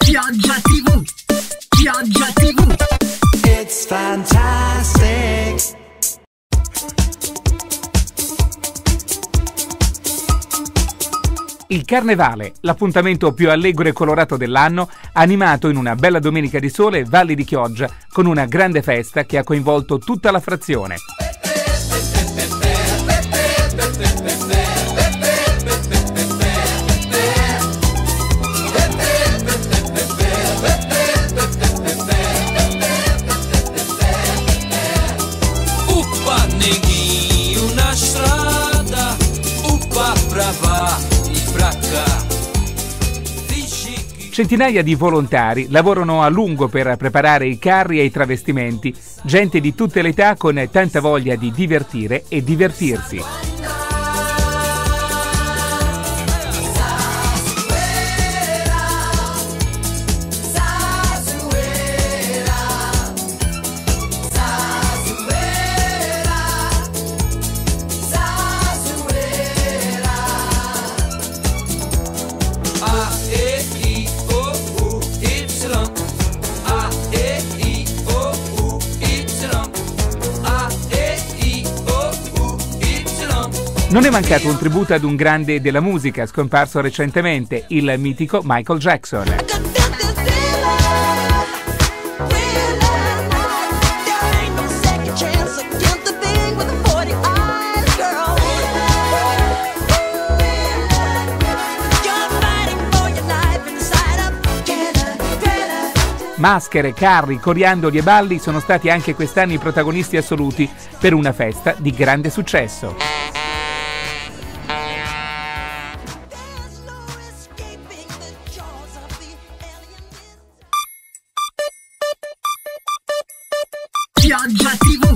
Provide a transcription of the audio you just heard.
Pioggia TV, Pioggia TV. It's fantastic. Il Carnevale, l'appuntamento più allegro e colorato dell'anno, animato in una bella domenica di sole Valli di Chioggia, con una grande festa che ha coinvolto tutta la frazione. Uppa neghi una strada, uppa brava. Centinaia di volontari lavorano a lungo per preparare i carri e i travestimenti, gente di tutte le età con tanta voglia di divertire e divertirsi. Non è mancato un tributo ad un grande della musica scomparso recentemente, il mitico Michael Jackson. Maschere, carri, coriandoli e balli sono stati anche quest'anno i protagonisti assoluti per una festa di grande successo. Pioggia TV.